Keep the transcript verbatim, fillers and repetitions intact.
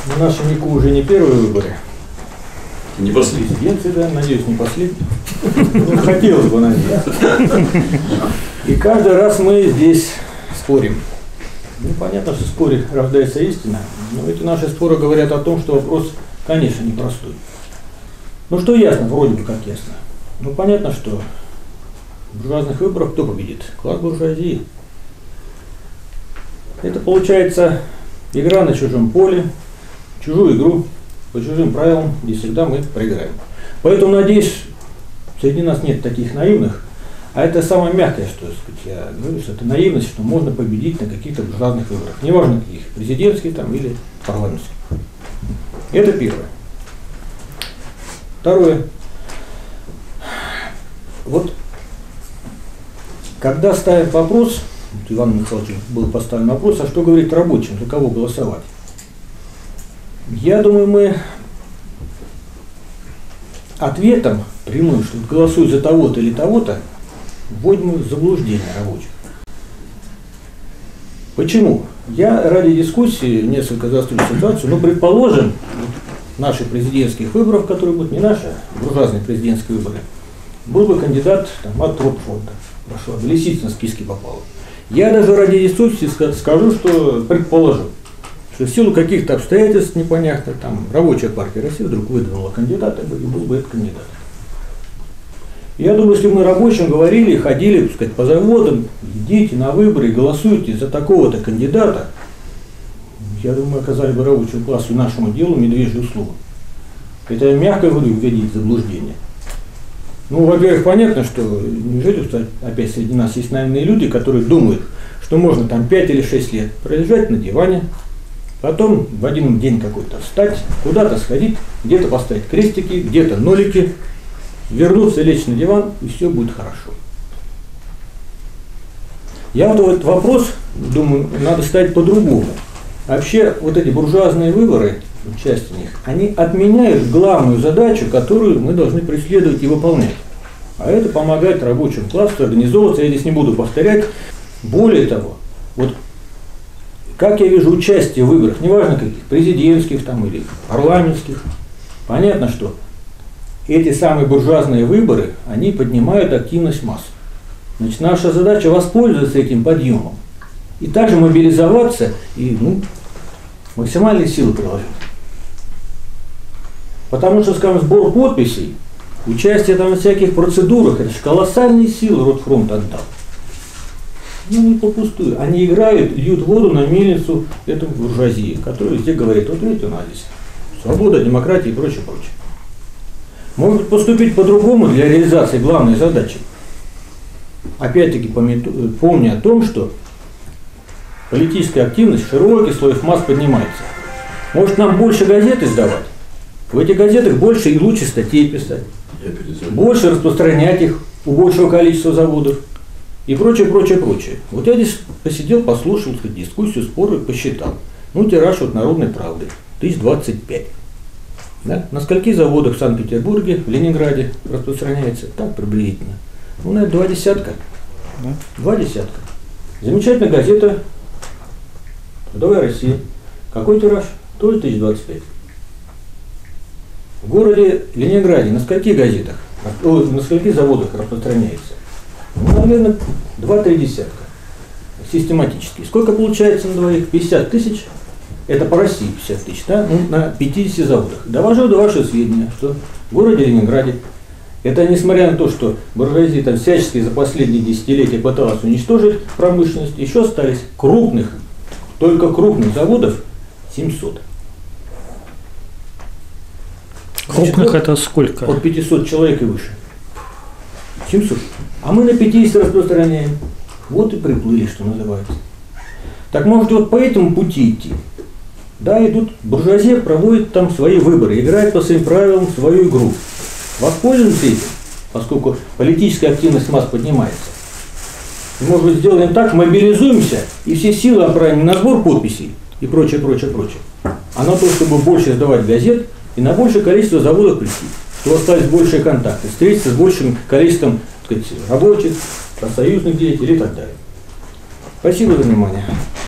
На нашем веку уже не первые выборы. Не последний. Президенты, да, надеюсь, не последний. Ну, хотелось бы, надеяться. И каждый раз мы здесь спорим. Ну, понятно, что в споре рождается истина, но эти наши споры говорят о том, что вопрос, конечно, непростой. Ну, что ясно, вроде бы как ясно. Ну, понятно, что в буржуазных выборах кто победит? Класс буржуазии. Это получается игра на чужом поле, чужую игру, по чужим правилам, где всегда мы проиграем. Поэтому, надеюсь, среди нас нет таких наивных, а это самое мягкое, что сказать, я говорю, что это наивность, что можно победить на каких-то буржуазных выборах. Неважно каких, президентских там или парламентских. Это первое. Второе. Вот, когда ставят вопрос, вот Ивану Михайловичу был поставлен вопрос, а что говорить рабочим, за кого голосовать? Я думаю, мы ответом прямым, что голосуй за того-то или того-то, вводим в заблуждение рабочих. Почему? Я ради дискуссии несколько застрою ситуацию, но предположим, наши президентских выборов, которые будут не наши, а буржуазные президентские выборы, был бы кандидат там, от Ротфронта, прошла бы, Лисицына в списке попала. Я даже ради дискуссии скажу, что предположу, что в силу каких-то обстоятельств непонятных, там, рабочая партия России вдруг выдвинула кандидата, и был бы этот кандидат. Я думаю, если бы мы рабочим говорили, ходили, так сказать, по заводам, идите на выборы, голосуйте за такого-то кандидата, я думаю, мы оказали бы рабочему классу и нашему делу медвежью услугу. Это я мягко говорю, вводить в заблуждение. Ну, во-первых, понятно, что неужели кстати, опять среди нас есть наивные люди, которые думают, что можно там пять или шесть лет пролежать на диване, потом в один день какой-то встать, куда-то сходить, где-то поставить крестики, где-то нолики, вернуться, лечь на диван, и все будет хорошо. Я вот этот вопрос, думаю, надо ставить по-другому. Вообще, вот эти буржуазные выборы, часть них, они отменяют главную задачу, которую мы должны преследовать и выполнять. А это помогать рабочему классу организовываться, я здесь не буду повторять. Более того, вот как я вижу участие в выборах, неважно каких, президентских там или парламентских, понятно, что эти самые буржуазные выборы, они поднимают активность масс. Значит, наша задача воспользоваться этим подъемом и также мобилизоваться и ну, максимальные силы приложить. Потому что, скажем, сбор подписей, участие там в всяких процедурах, это же колоссальные силы Ротфронт отдал. Ну, не попустую. Они играют, льют воду на мельницу этой буржуазии, которая везде говорит, вот видите, у нас здесь свобода, демократия и прочее, прочее. Может поступить по-другому для реализации главной задачи. Опять-таки, помня о том, что политическая активность широких слоев масс поднимается. Может, нам больше газет издавать? В этих газетах больше и лучше статей писать. Больше распространять их у большего количества заводов. И прочее, прочее, прочее. Вот я здесь посидел, послушал сказать, дискуссию, споры, посчитал. Ну, тираж от Народной правды. Тысяч двадцать пять. Да? На скольких заводах в Санкт-Петербурге, в Ленинграде распространяется? Так, приблизительно. Ну, наверное, два десятка. Да? Два десятка. Замечательная газета «Трудовая Россия». Какой тираж? Тоже тысяч двадцать пять. В городе Ленинграде на скольких газетах, на скольких заводах распространяется? Ну, наверное, два-три десятка. Систематически. Сколько получается на двоих? пятьдесят тысяч. Это по России пятьдесят тысяч, да? Ну, на пятидесяти заводах. Довожу до вашего сведения, что в городе Ленинграде, это несмотря на то, что буржуазия там всячески за последние десятилетия пыталась уничтожить промышленность, еще остались крупных, только крупных заводов семьсот. Крупных Значит, это сколько? От пятисот человек и выше. семьсот. А мы на пятидесяти распространяем. Вот и приплыли, что называется. Так может вот по этому пути идти. Да, идут, буржуазия проводит там свои выборы, играет по своим правилам свою игру. Воспользуемся этим, поскольку политическая активность масс поднимается. И, может быть, сделаем так, мобилизуемся и все силы отправим на сбор подписей и прочее, прочее, прочее. А на то, чтобы больше сдавать газет и на большее количество заводов прийти, чтобы остались большие контакты, встретиться с большим количеством, так сказать, рабочих, профсоюзных деятелей и так далее. Спасибо за внимание.